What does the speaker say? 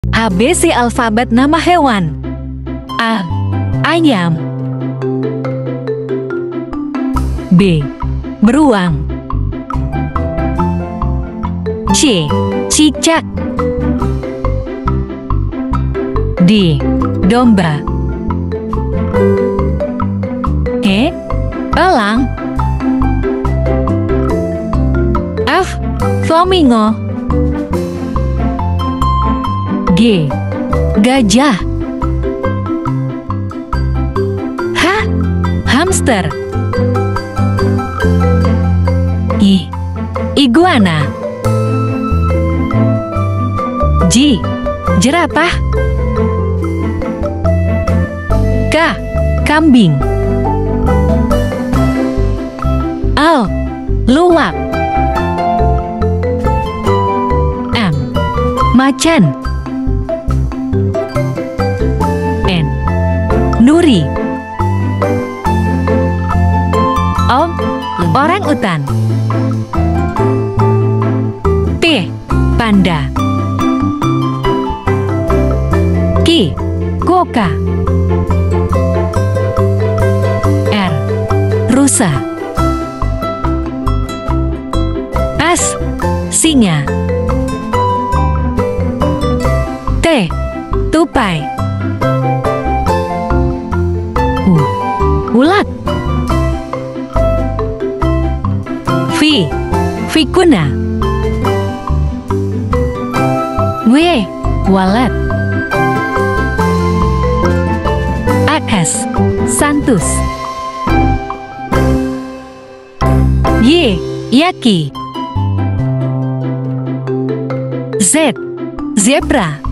ABC alfabet nama hewan. A. Ayam. B. Beruang. C. Cicak. D. Domba. E. Elang. F. Flamingo. G. Gajah. H. Hamster. I. Iguana. J. Jerapah. K. Kambing. L. Luwak. M. Macan. N. Nuri. O. Orang utan. P. Panda. Q. Koka. R. Rusa. S. Singa. T. Tupai. U. Ulat. V. Vicuna. W. Walet. X. Santus. Y. Yaki. Z. Zebra.